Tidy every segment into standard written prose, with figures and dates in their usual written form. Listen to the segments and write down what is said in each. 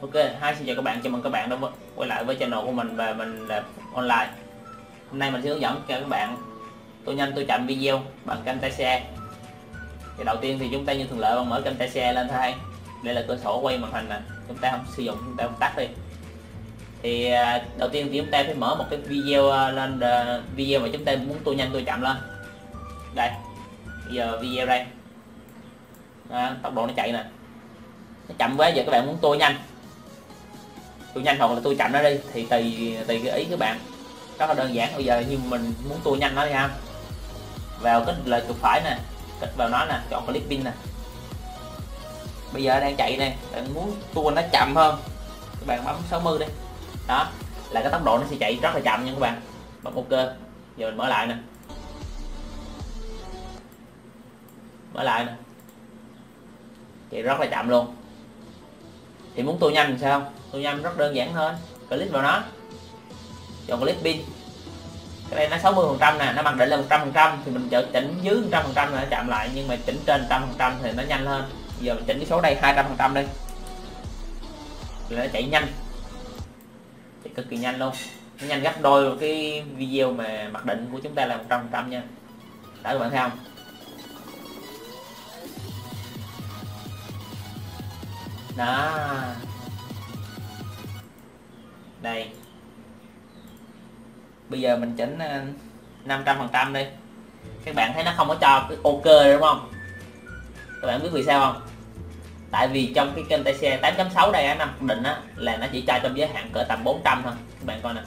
Ok, xin chào các bạn, chào mừng các bạn đã quay lại với channel của mình và mình là online. Hôm nay mình sẽ hướng dẫn cho các bạn tôi nhanh tôi chậm video bằng Camtasia. Thì đầu tiên thì chúng ta như thường lệ mở Camtasia lên thôi. Đây là cửa sổ quay màn hình nè, chúng ta không sử dụng, chúng ta không tắt đi. Thì đầu tiên thì chúng ta phải mở một cái video lên, video mà chúng ta muốn tôi nhanh tôi chậm lên. Đây, bây giờ video đây. Đó, tốc độ nó chạy nè, nó chậm quá, giờ các bạn muốn tôi nhanh hoặc là tôi chậm nó đi thì tùy cái ý các bạn, rất là đơn giản. Bây giờ như mình muốn tôi nhanh nó đi ha, vào cái là chuột phải nè, kích vào nó nè, chọn clipping nè. Bây giờ đang chạy nè, bạn muốn tua nó chậm hơn, các bạn bấm 60 đi, đó là cái tốc độ nó sẽ chạy rất là chậm nha các bạn. Bấm ok, giờ mình mở lại nè, chạy rất là chậm luôn. Thì muốn tua nhanh sao? Tua nhanh rất đơn giản thôi, click vào nó, chọn clipping. Cái đây nó 60% nè, nó mặc định là 100% thì mình chỉnh dưới 100% là nó chậm lại, nhưng mà chỉnh trên 100% thì nó nhanh hơn. Giờ mình chỉnh cái số đây 200% đi thì nó chạy nhanh, chạy cực kỳ nhanh luôn, nó nhanh gấp đôi cái video mà mặc định của chúng ta là 100% nha. Đó các bạn thấy không? Đó, đây bây giờ mình chỉnh 500% đi, các bạn thấy nó không có cho cái ok đúng không? Các bạn biết vì sao không? Tại vì trong cái Camtasia 8.6 đây nó mặc định là nó chỉ cho trong giới hạn cỡ tầm 400 thôi. Các bạn coi nè,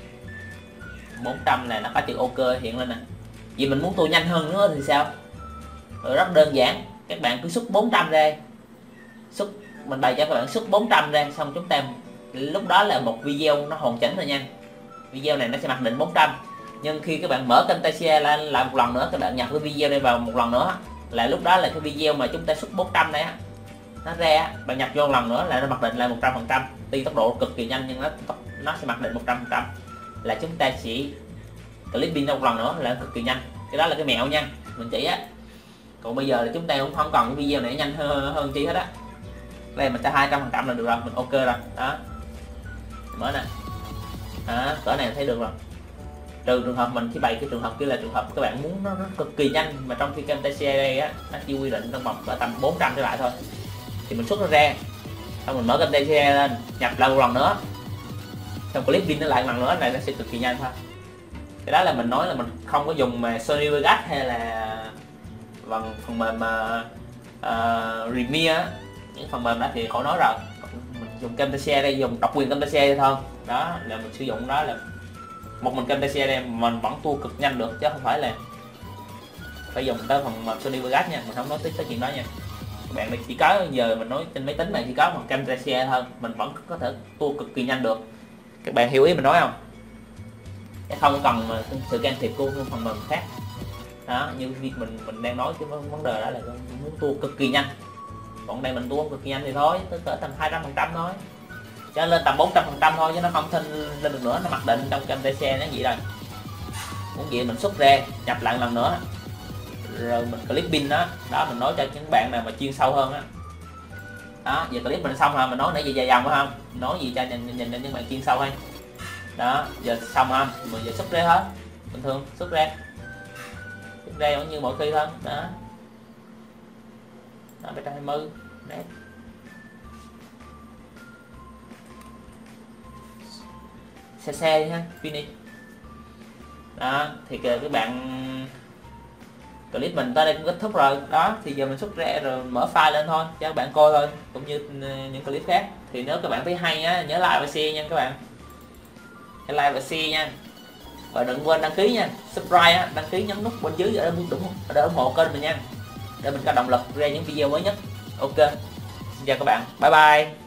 400 là nó có chữ ok hiện lên nè. Vì mình muốn tôi nhanh hơn nữa thì sao? Rất đơn giản, các bạn cứ xuất 400 ra, mình bày cho các bạn xuất 400 ra, xong chúng ta lúc đó là một video nó hoàn chỉnh rồi nha. Video này nó sẽ mặc định 400, nhưng khi các bạn mở Camtasia lên lại một lần nữa, các bạn nhập cái video này vào một lần nữa, là lúc đó là cái video mà chúng ta xuất 400 này nó ra, bạn nhập vô một lần nữa là nó mặc định là 100%. Tuy tốc độ cực kỳ nhanh nhưng nó sẽ mặc định 100%, là chúng ta chỉ clipping một lần nữa là cực kỳ nhanh. Cái đó là cái mẹo nha, mình chỉ á. Còn bây giờ là chúng ta cũng không cần cái video này nhanh hơn chi hết á. Đây mình cho 200% là được rồi, mình ok rồi. Đó, mở nè, đó, cỡ này thấy được rồi. Trừ trường hợp mình chỉ bày cái trường hợp kia là trường hợp các bạn muốn nó cực kỳ nhanh, mà trong khi Camtasia đây á nó chỉ quy định trong vòng tầm 400 trở lại thôi, thì mình xuất nó ra, xong mình mở Camtasia lên, nhập lại một lần nữa, xong clipping nó lại một lần nữa, này nó sẽ cực kỳ nhanh thôi. Cái đó là mình nói là mình không có dùng mà Sony Vegas hay là bằng phần mềm Premiere, những phần mềm đó thì khỏi nói rồi. Mình dùng Camtasia đây, dùng độc quyền Camtasia thôi. Đó là mình sử dụng, đó là một mình Camtasia đây mình vẫn tua cực nhanh được, chứ không phải là phải dùng tới phần mềm Sony Vegas nha. Mình không nói tới chuyện đó nha các bạn. Này chỉ có giờ mình nói trên máy tính này chỉ có một Camtasia thôi, mình vẫn có thể tua cực kỳ nhanh được. Các bạn hiểu ý mình nói không? Không cần sự can thiệp của phần mềm khác. Đó, như việc mình đang nói cái vấn đề đó là muốn tua cực kỳ nhanh, còn đây mình tua cực kỳ nhanh thì thôi, tới cỡ tầm 200% thôi, cho lên tầm 400% thôi, chứ nó không thêm lên được nữa. Nó mặc định trong Camtasia nó vậy rồi. Muốn vậy mình xuất ra, nhập lại lần nữa, rồi mình clipping đó. Đó mình nói cho những bạn nào mà chuyên sâu hơn á. Đó, giờ clip mình xong rồi, mình nói nãy giờ dài dòng phải không? Nói gì cho nhìn những bạn chuyên sâu hay. Đó, giờ xong không? Mình giờ xuất ra hết, bình thường xuất ra vẫn như mọi khi thôi. Đó, đó 720 nét. Xe đi ha, finish. Đó, thì các bạn clip mình tới đây cũng kết thúc rồi. Đó, thì giờ mình xuất ra rồi mở file lên thôi cho các bạn coi thôi, cũng như những clip khác. Thì nếu các bạn thấy hay á, nhớ like và share nha các bạn. Hãy like và share nha. Và đừng quên đăng ký nha, subscribe á, đăng ký nhấn nút bên dưới để ủng hộ kênh mình nha, để mình có động lực ra những video mới nhất. Ok, xin chào các bạn, bye bye.